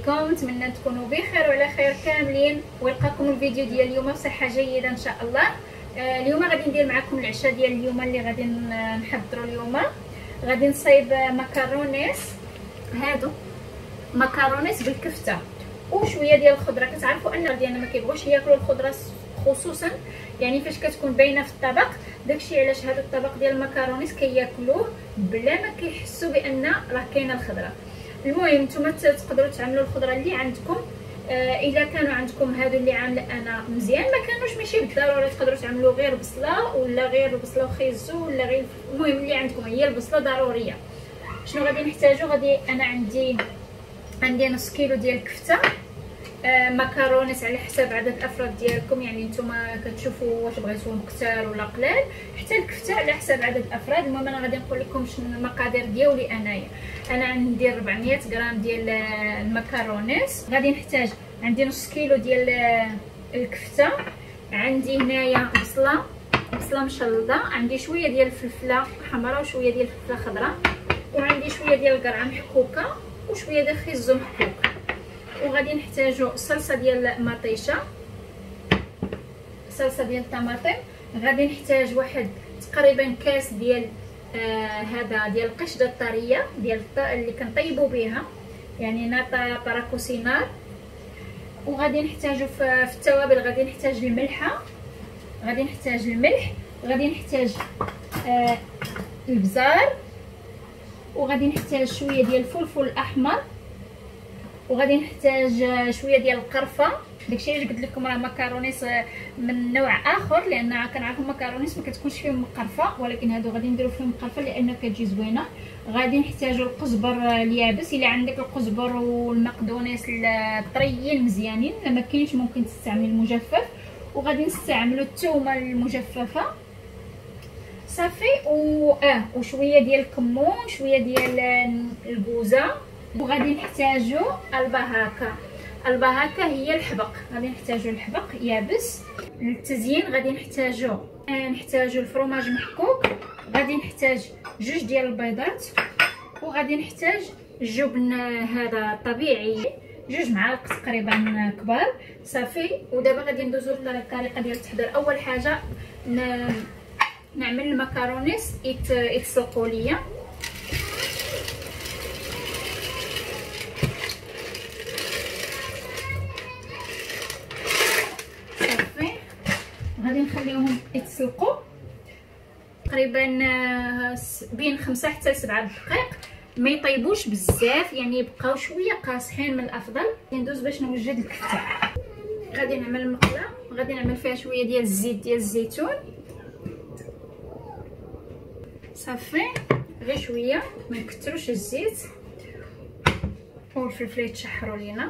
عليكم، نتمنى تكونوا بخير وعلى خير كاملين، ويلقاكم الفيديو ديال اليوم بصحه جيده ان شاء الله. اليوم غادي ندير معكم العشاء ديال اليوم اللي غادي نحضروا اليوم. غادي نصايب مكرونيس، هادو مكرونيس بالكفته وشويه ديال الخضره. كتعرفوا ان ديالنا ما كيبغوش ياكلوا الخضره خصوصا يعني فاش كتكون باينه في الطبق، داكشي علاش هذا الطبق ديال المكرونيس كياكلوه بلا ما كيحسوا بان راه كاينه الخضره. المهم نتوما تقدروا تعملوا الخضره اللي عندكم. الا كانوا عندكم هادو اللي عامله انا مزيان، ما كانوش ماشي بالضروره تقدروا تعملوا غير بصله ولا غير بصله وخيزو ولا غير، المهم اللي عندكم هي البصله ضروريه. شنو غادي نحتاجو؟ غادي انا عندي نص كيلو ديال الكفته، مكرونيس على حساب عدد الافراد ديالكم، يعني نتوما كتشوفوا واش بغيتوهم كثار ولا قلال، حتى الكفته على حساب عدد الافراد. المهم انا غادي نقول لكم شنو المقادير ديالي انايا. انا عندي 400 غرام ديال المكرونيس. غادي نحتاج عندي نص كيلو ديال الكفته، عندي هنايا بصله مشلضه، عندي شويه ديال الفلفله حمراء وشويه ديال الفلفله خضراء، وعندي شويه ديال القرعه محكوكه وشويه ديال خيزو محكوك. وغادي نحتاجو صلصه ديال مطيشه، صلصه ديال الطماطم. غادي نحتاج واحد تقريبا كاس ديال هذا ديال القشده الطريه ديال اللي كنطيبوا بها، يعني ناطا باراكوسينار. وغادي نحتاجو في التوابل، غادي نحتاج الملح، غادي نحتاج البزار، وغادي نحتاج شويه ديال الفلفل الاحمر، وغادي نحتاج شويه ديال القرفه. داكشي علاش قلت لكم راه مكرونيس من نوع اخر، لان كنعرفوا مكرونيس ما كتكونش فيهم مقرفه، ولكن هادو غادي نديرو فيهم مقرفه لان كتجي زوينه. غادي نحتاجوا القزبر اليابس، الا عندك القزبر والمقدونيس الطريين مزيانين، الا ما كاينش ممكن تستعمل المجفف. وغادي نستعملوا الثومه المجففه صافي، وشويه ديال الكمون، شويه ديال البوزه. وغادي نحتاجوا البهاكه هي الحبق، غادي نحتاجوا الحبق يابس. للتزيين غادي نحتاجوا الفرماج محكوك، غادي نحتاج 2 ديال البيضات، وغادي نحتاج الجبن هذا طبيعي 2 معالق تقريبا كبار صافي. ودابا غادي ندوزو للطريقه ديال التحضير. اول حاجه نعمل المكرونيس يتسلقوا ليا. غادي نخليهم يتسلقوا تقريبا بين 5 حتى 7 دقائق، ما يطيبوش بزاف، يعني يبقاو شويه قاصحين من الافضل. ندوز باش نوجد الكفته. غادي نعمل مقله، غادي نعمل فيها شويه ديال الزيت ديال الزيتون صافي، غير شويه ما نكثروش الزيت، والفلفل يتشحروا لينا.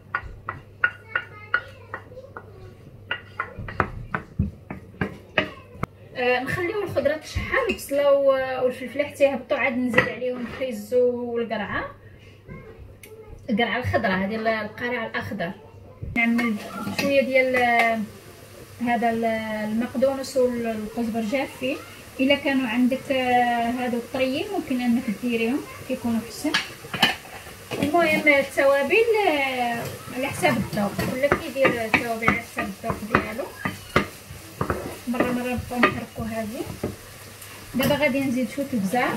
نخليو الخضره تشحر، البصله والفلفله حتى يهبطوا، عاد نزيد عليهم الخيزو والقرعه الخضراء، هذه القرع الاخضر. نعمل شويه ديال هذا المقدونس والقزبر جافين، الا كانوا عندك هادو الطريين ممكن انك ديريهم كيكونوا حسن. المهم التوابل على حساب الذوق، كل كيدير التوابل على حساب الذوق ديالو. مره نبقاو نحركوا هذه. دابا غادي نزيد شويه البزار،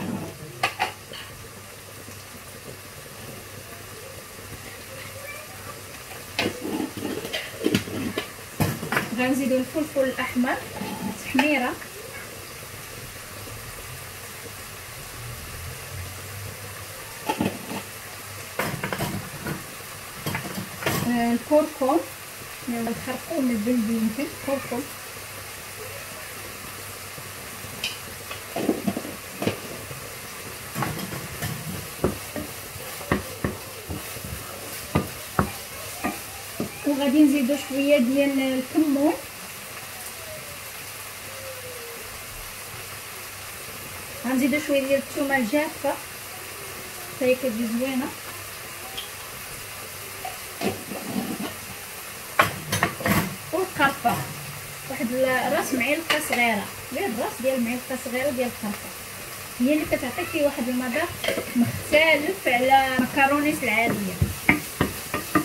غنزيدوا الفلفل الاحمر تحميره، الكركم، الخرقوم البلدي يمكن كركم، وغادي نزيدو شويه ديال الكمون، غنزيدو شويه ديال الثومه الجافه حتى هي كتجي زوينه، والقرفه واحد راس معلقه صغيره، غير الراس ديال معلقه صغيره ديال القرفه، هي اللي كتعطي فيه واحد المذاق مختلف على المكرونيس العاديه.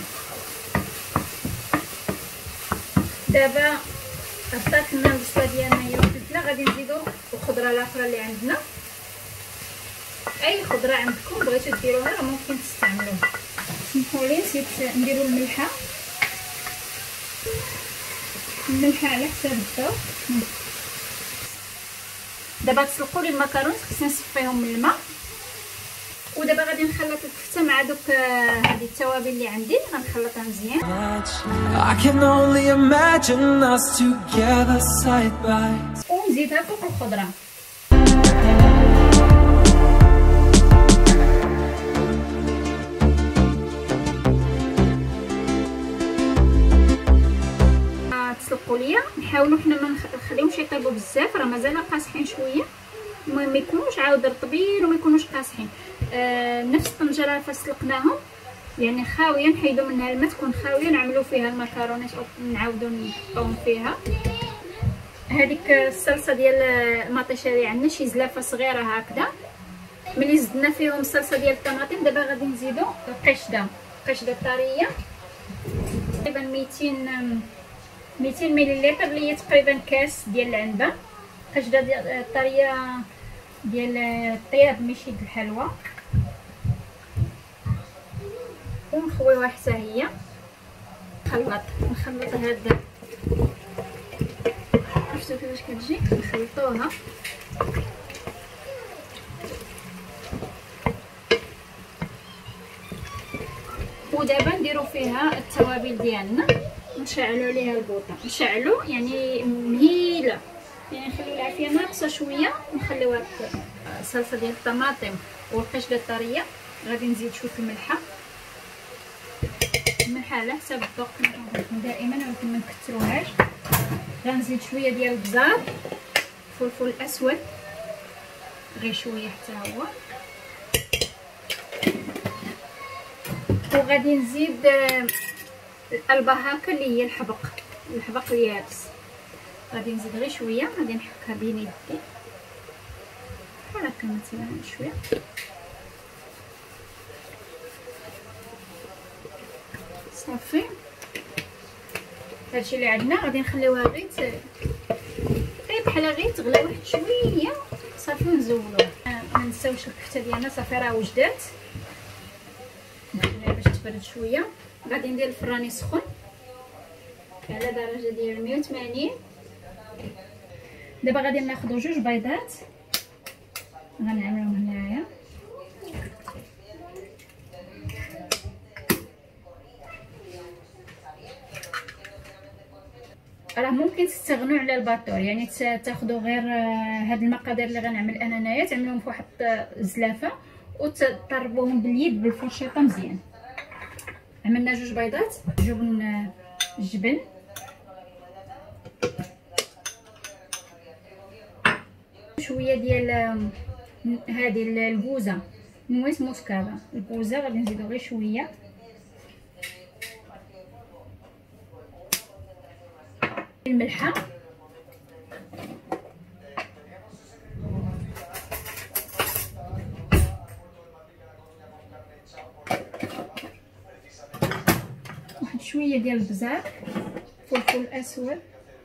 دابا طرفنا البصله ديالنا هي والفلفله. غادي نزيدو الخضره الاخرى اللي عندنا. اي خضره عندكم بغيتو ديروها راه ممكن تستعملوها. سمحوا لي نسيت نديرو الملحه على حساب الذوق. دابا تسلقوا لي المكرونات، خصني نصفيهم من الماء. ودابا غادي نخلط الكفته مع دوك هذه التوابل اللي عندي، غنخلطها مزيان. ونزيدها فوق الخضره. تسلقوا ليا، نحاولوا حنا ما نخليهمش يطيبوا بزاف، راه مازال قاصحين شويه. المهم ما يكونوش عاود رطبين وما يكونوش قاصحين. نفس الطنجره فسلقناهم يعني خاويه، نحيدوا منها الماء تكون خاويه، نعملوا فيها المكرونات نعاودوا نحطوهم فيها. هذيك الصلصه ديال المطيشه اللي عندنا شي زلافه صغيره هكذا. ملي زدنا فيهم الصلصه ديال الطماطم دابا غادي نزيدوا القشده طريه تقريبا 200 مليلتر اللي هي تقريبا كاس ديال العنبه. قشده طريه ديال الطياب ماشي د الحلوى. ونخويوها حتى هي. نخلط هاد شفتوا كيفاش كتجي، نخلطوها. ودابا نديرو فيها التوابل ديالنا ونشعلوا عليها البوطه. نشعلوا يعني مهيله، يعني نخليو العافيه ناقصه شويه ونخليوها الصلصه ديال الطماطم والقشده الطريه. غادي نزيد شويه الملحه على حساب الذوق دائما، ولكن ما نكثروهاش. غنزيد شويه ديال البزار، فلفل اسود غير شويه حتى هو. وغادي نزيد البهاكه اللي هي الحبق اليابس. غادي نزيد غير شويه، غادي نحكها بين يدي بحال هكا مثلا شويه. صافي هادشي اللي عندنا. غادي نخليوها غير بحال غير تغلى واحد شويه صافي ونزولوها. ما نساوش الكفته ديالنا صافي راه وجدات. نخليها باش تبرد شويه. غادي ندير الفران يسخن على درجه ديال 180. دابا غادي ناخذ 2 بيضات غنعملهم هنايا. راه ممكن تستغنوا على الباطور، يعني تاخذوا غير هاد المقادير اللي غنعمل انا هنايا، تعملوهم في واحد الزلافه وتطربوهم باليد بالفرشيطه مزيان. عملنا 2 بيضات، جبن الجبن، شويه ديال هذه الكوزه نويس موسكادا. الكوزه غادي نزيدو غير شويه، الملحه، واحد شويه ديال البزار، فلفل اسود،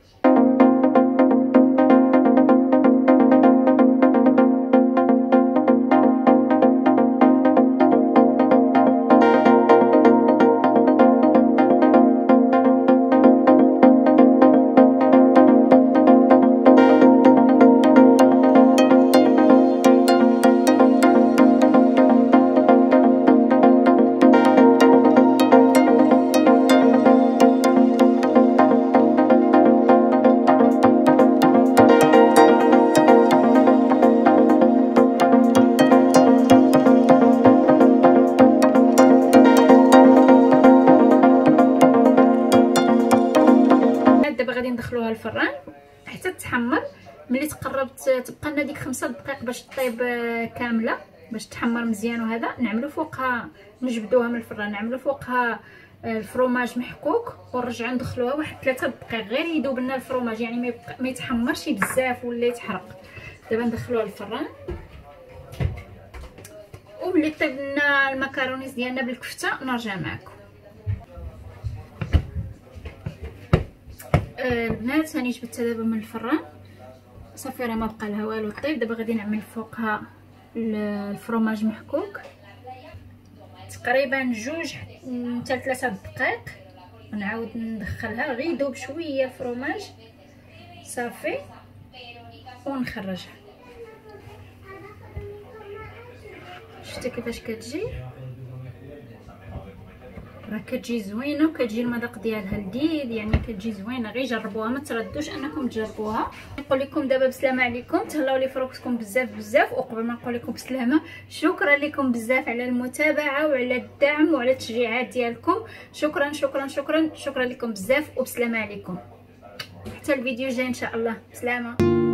ندخلوها الفران حتى تحمر. ملي تقربت تبقى لنا ديك 5 دقائق باش طيب كامله، باش تحمر مزيان. وهذا نعملوا فوقها، نجبدوها من الفران نعملوا فوقها الفرomاج محكوك ونرجعوا ندخلوها واحد 3 دقائق غير يذوب لنا الفرomاج، يعني ما يتحمرش بزاف ولا يتحرق. دابا ندخلوها الفران. وملي طيب لنا المكرونيز ديالنا بالكفته نرجع معكم. البنات هاني جبتها دابا من الفران صافي، راه ما بقى لها والو طيب. دابا غادي نعمل فوقها الفرماج محكوك تقريبا 2 حتى 3 دقائق، ونعاود ندخلها غير يذوب شويه الفرماج صافي ونخرجها. شفتوا كيفاش كتجي؟ راه كتجي زوينه وكتجي المذاق ديالها لذيذ، يعني كتجي زوينه. غير جربوها ما تردوش انكم تجربوها. نقول لكم دابا بسلامه عليكم، تهلاو لي في روحكم بزاف بزاف. وقبل ما نقول لكم بسلامه، شكرا لكم بزاف على المتابعه وعلى الدعم وعلى التشجيعات ديالكم. شكرا شكرا شكرا شكرا لكم بزاف وبسلامه عليكم. حتى الفيديو الجاي ان شاء الله. بسلامه.